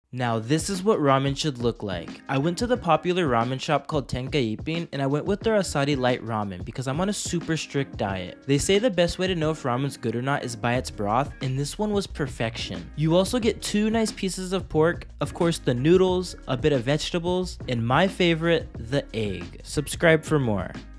Now this is what ramen should look like. I went to the popular ramen shop called Tenka Ippin and I went with their asari light ramen because I'm on a super strict diet. They say the best way to know if ramen's good or not is by its broth, and this one was perfection. You also get 2 nice pieces of pork, of course the noodles, a bit of vegetables, and my favorite, the egg. Subscribe for more.